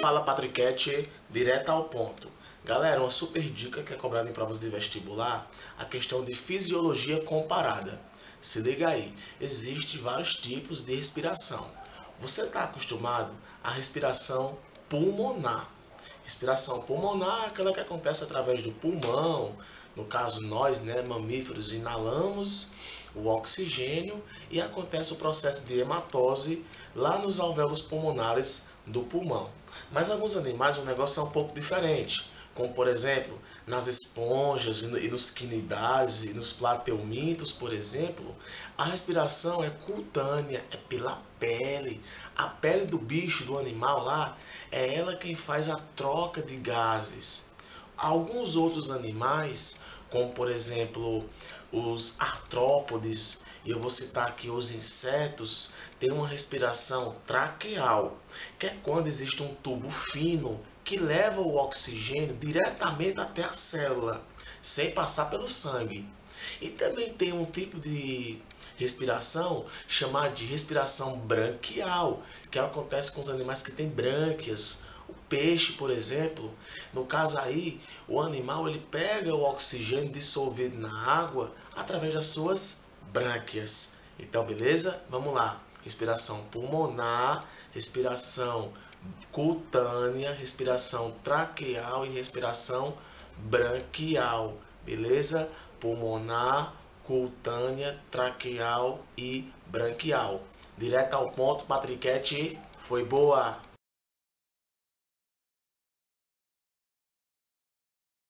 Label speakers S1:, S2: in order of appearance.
S1: Fala Patrickete, direto ao ponto. Galera, uma super dica que é cobrada em provas de vestibular, a questão de fisiologia comparada. Se liga aí, existem vários tipos de respiração. Você está acostumado à respiração pulmonar. Respiração pulmonar é aquela que acontece através do pulmão. No caso, nós, mamíferos, inalamos o oxigênio e acontece o processo de hematose lá nos alvéolos pulmonares do pulmão. Mas alguns animais o negócio é um pouco diferente, como por exemplo, nas esponjas e nos quinidários e nos plateumintos, por exemplo, a respiração é cutânea, é pela pele. A pele do bicho, do animal lá, é ela quem faz a troca de gases. Alguns outros animais, como por exemplo os artrópodes, e eu vou citar aqui os insetos, têm uma respiração traqueal, que é quando existe um tubo fino que leva o oxigênio diretamente até a célula, sem passar pelo sangue. E também tem um tipo de respiração chamada de respiração branquial, que acontece com os animais que têm brânquias. O peixe, por exemplo, no caso aí, o animal ele pega o oxigênio dissolvido na água através das suas brânquias. Então, beleza? Vamos lá. Respiração pulmonar, respiração cutânea, respiração traqueal e respiração branquial. Beleza? Pulmonar, cutânea, traqueal e branquial. Direto ao ponto, Patrickete, foi boa!